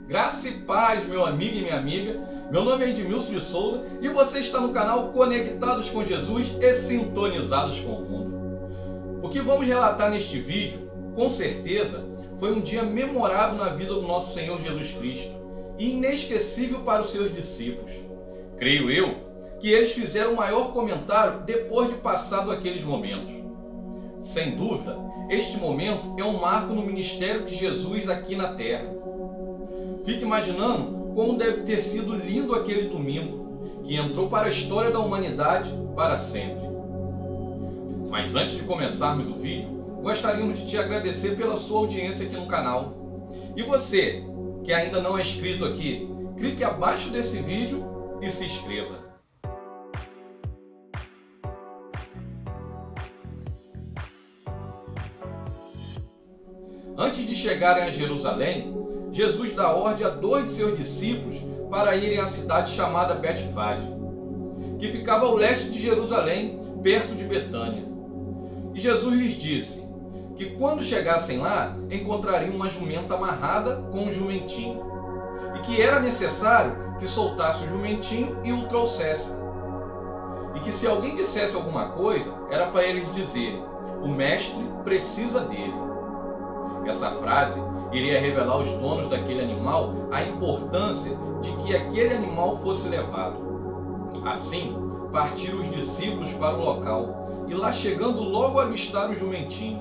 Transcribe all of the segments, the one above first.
Graça e paz, meu amigo e minha amiga. Meu nome é Edmilson de Souza e você está no canal Conectados com Jesus e Sintonizados com o Mundo. O que vamos relatar neste vídeo, com certeza, foi um dia memorável na vida do nosso Senhor Jesus Cristo e inesquecível para os seus discípulos. Creio eu que eles fizeram o maior comentário depois de passado aqueles momentos. Sem dúvida, este momento é um marco no ministério de Jesus aqui na Terra. Fique imaginando como deve ter sido lindo aquele domingo, que entrou para a história da humanidade para sempre. Mas antes de começarmos o vídeo, gostaríamos de te agradecer pela sua audiência aqui no canal. E você, que ainda não é inscrito aqui, clique abaixo desse vídeo e se inscreva. Antes de chegarem a Jerusalém, Jesus dá ordem a 2 de seus discípulos para irem à cidade chamada Betfage, que ficava ao leste de Jerusalém, perto de Betânia. E Jesus lhes disse que quando chegassem lá, encontrariam uma jumenta amarrada com um jumentinho, e que era necessário que soltasse o jumentinho e o trouxesse. E que se alguém dissesse alguma coisa, era para eles dizerem: o mestre precisa dele. Essa frase iria revelar aos donos daquele animal a importância de que aquele animal fosse levado. Assim, partiram os discípulos para o local e lá chegando logo avistaram o jumentinho.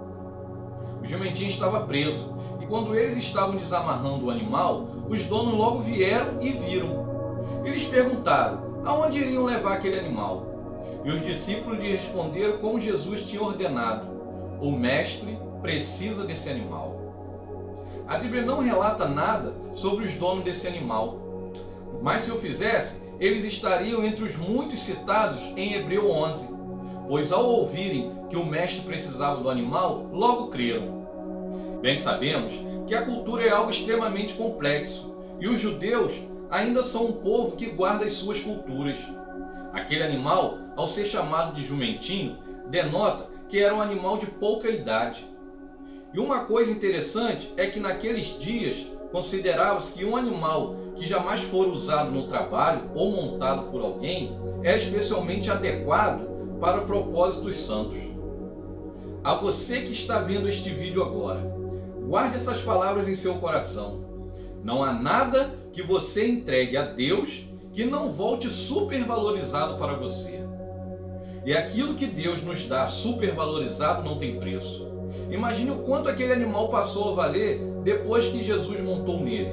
O jumentinho estava preso e quando eles estavam desamarrando o animal, os donos logo vieram e viram. Eles perguntaram aonde iriam levar aquele animal. E os discípulos lhe responderam como Jesus tinha ordenado: o mestre precisa desse animal. A Bíblia não relata nada sobre os donos desse animal, mas se o fizesse, eles estariam entre os muitos citados em Hebreu 11, pois ao ouvirem que o mestre precisava do animal, logo creram. Bem sabemos que a cultura é algo extremamente complexo e os judeus ainda são um povo que guarda as suas culturas. Aquele animal, ao ser chamado de jumentinho, denota que era um animal de pouca idade. E uma coisa interessante é que naqueles dias considerava-se que um animal que jamais for usado no trabalho ou montado por alguém era especialmente adequado para propósitos santos. A você que está vendo este vídeo agora, guarde essas palavras em seu coração. Não há nada que você entregue a Deus que não volte supervalorizado para você. E aquilo que Deus nos dá supervalorizado não tem preço. Imagine o quanto aquele animal passou a valer depois que Jesus montou nele.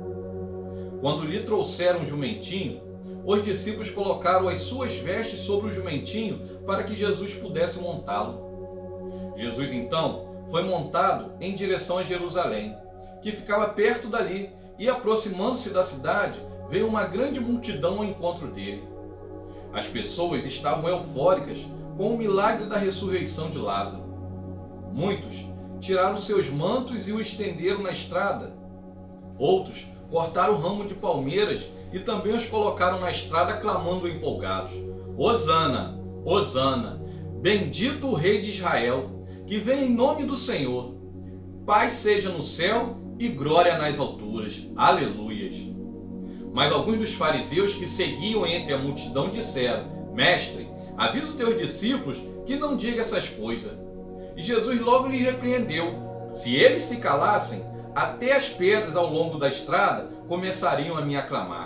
Quando lhe trouxeram o jumentinho, os discípulos colocaram as suas vestes sobre o jumentinho para que Jesus pudesse montá-lo. Jesus então foi montado em direção a Jerusalém, que ficava perto dali, e aproximando-se da cidade, veio uma grande multidão ao encontro dele. As pessoas estavam eufóricas com o milagre da ressurreição de Lázaro. Muitos tiraram seus mantos e o estenderam na estrada. Outros cortaram o ramo de palmeiras e também os colocaram na estrada, clamando empolgados: Hosana, Hosana, bendito o Rei de Israel, que vem em nome do Senhor. Paz seja no céu e glória nas alturas. Aleluias. Mas alguns dos fariseus que seguiam entre a multidão disseram: Mestre, avisa os teus discípulos que não diga essas coisas. E Jesus logo lhe repreendeu: se eles se calassem, até as pedras ao longo da estrada começariam a me aclamar.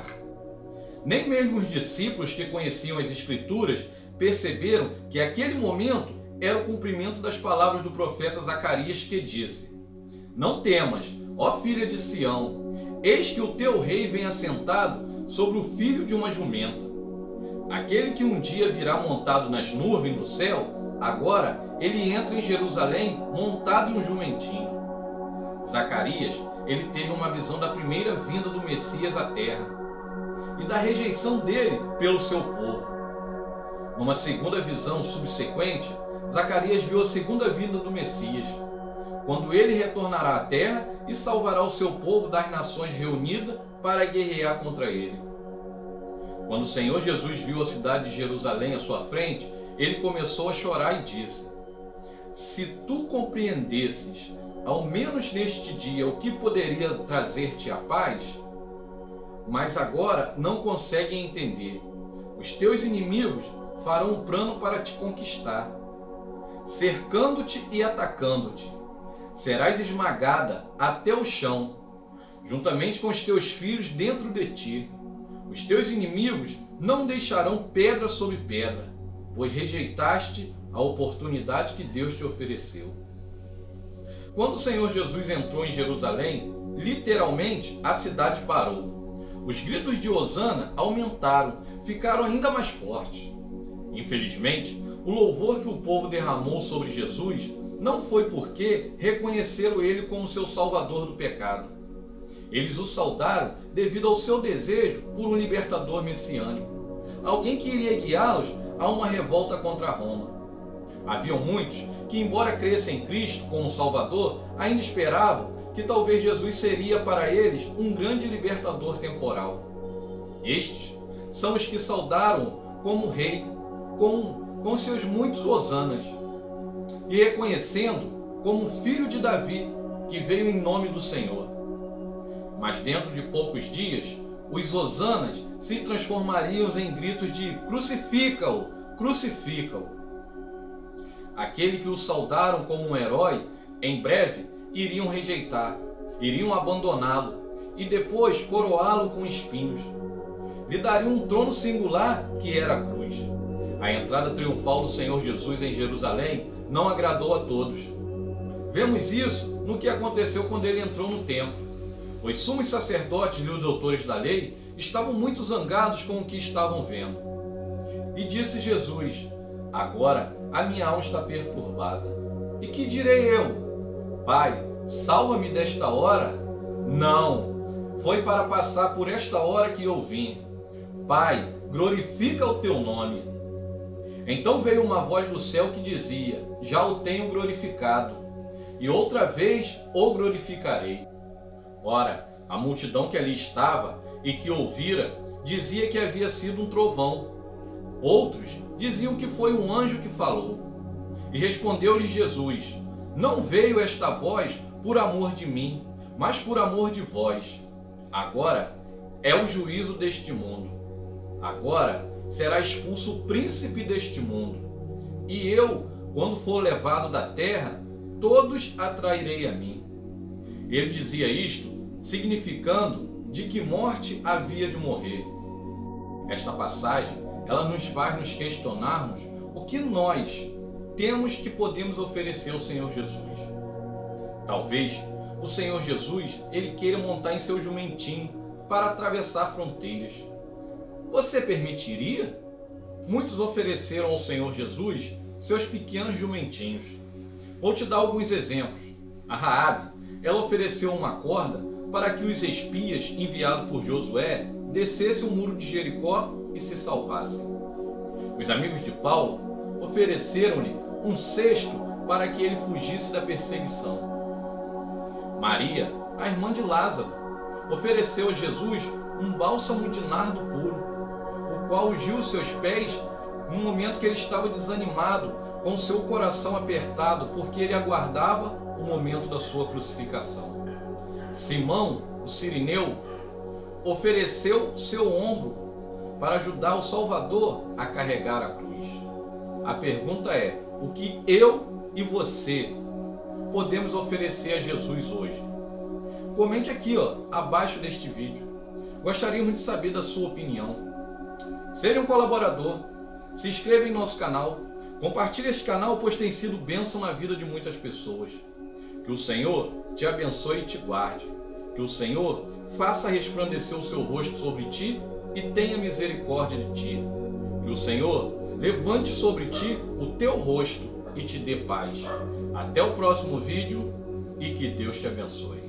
Nem mesmo os discípulos que conheciam as Escrituras perceberam que aquele momento era o cumprimento das palavras do profeta Zacarias, que disse: Não temas, ó filha de Sião, eis que o teu rei vem assentado sobre o filho de uma jumenta. Aquele que um dia virá montado nas nuvens do céu, agora ele entra em Jerusalém montado em um jumentinho. Zacarias, ele teve uma visão da primeira vinda do Messias à terra e da rejeição dele pelo seu povo. Numa segunda visão subsequente, Zacarias viu a segunda vinda do Messias, quando ele retornará à terra e salvará o seu povo das nações reunidas para guerrear contra ele. Quando o Senhor Jesus viu a cidade de Jerusalém à sua frente, ele começou a chorar e disse: Se tu compreendesses ao menos neste dia, o que poderia trazer-te a paz, mas agora não conseguem entender. Os teus inimigos farão um plano para te conquistar, cercando-te e atacando-te. Serás esmagada até o chão, juntamente com os teus filhos dentro de ti. Os teus inimigos não deixarão pedra sobre pedra, pois rejeitaste a oportunidade que Deus te ofereceu. Quando o Senhor Jesus entrou em Jerusalém, literalmente a cidade parou. Os gritos de Hosana aumentaram, ficaram ainda mais fortes. Infelizmente, o louvor que o povo derramou sobre Jesus não foi porque reconheceram ele como seu salvador do pecado. Eles o saudaram devido ao seu desejo por um libertador messiânico, alguém que iria guiá-los a uma revolta contra Roma. Haviam muitos que, embora crescem em Cristo como Salvador, ainda esperavam que talvez Jesus seria para eles um grande libertador temporal. Estes são os que saudaram como rei, com seus muitos hosanas, e reconhecendo como filho de Davi, que veio em nome do Senhor. Mas dentro de poucos dias, os hosanas se transformariam em gritos de crucifica-o, crucifica-o. Aquele que o saudaram como um herói, em breve iriam rejeitar, iriam abandoná-lo e depois coroá-lo com espinhos. Lhe dariam um trono singular que era a cruz. A entrada triunfal do Senhor Jesus em Jerusalém não agradou a todos. Vemos isso no que aconteceu quando ele entrou no templo. Os sumos sacerdotes e os doutores da lei estavam muito zangados com o que estavam vendo. E disse Jesus: agora a minha alma está perturbada. E que direi eu? Pai, salva-me desta hora? Não, foi para passar por esta hora que eu vim. Pai, glorifica o teu nome. Então veio uma voz do céu que dizia: já o tenho glorificado, e outra vez o glorificarei. Ora, a multidão que ali estava e que ouvira dizia que havia sido um trovão. Outros diziam que foi um anjo que falou. E respondeu-lhes Jesus: não veio esta voz por amor de mim, mas por amor de vós. Agora é o juízo deste mundo. Agora será expulso o príncipe deste mundo. E eu, quando for levado da terra, todos atrairei a mim. Ele dizia isto, significando de que morte havia de morrer. Esta passagem, ela nos faz nos questionarmos o que nós temos que podemos oferecer ao Senhor Jesus. Talvez o Senhor Jesus, ele queira montar em seu jumentinho para atravessar fronteiras. Você permitiria? Muitos ofereceram ao Senhor Jesus seus pequenos jumentinhos. Vou te dar alguns exemplos. A Raabe, ela ofereceu uma corda para que os espias enviados por Josué descessem o muro de Jericó e se salvassem. Os amigos de Paulo ofereceram-lhe um cesto para que ele fugisse da perseguição. Maria, a irmã de Lázaro, ofereceu a Jesus um bálsamo de nardo puro, o qual ungiu os seus pés no momento que ele estava desanimado, com seu coração apertado, porque ele aguardava o momento da sua crucificação. Simão, o cirineu, ofereceu seu ombro para ajudar o Salvador a carregar a cruz. A pergunta é: o que eu e você podemos oferecer a Jesus hoje? Comente aqui, abaixo deste vídeo. Gostaríamos de saber da sua opinião. Seja um colaborador, se inscreva em nosso canal, compartilhe este canal, pois tem sido bênção na vida de muitas pessoas. Que o Senhor te abençoe e te guarde. Que o Senhor faça resplandecer o seu rosto sobre ti e tenha misericórdia de ti. Que o Senhor levante sobre ti o teu rosto e te dê paz. Até o próximo vídeo e que Deus te abençoe.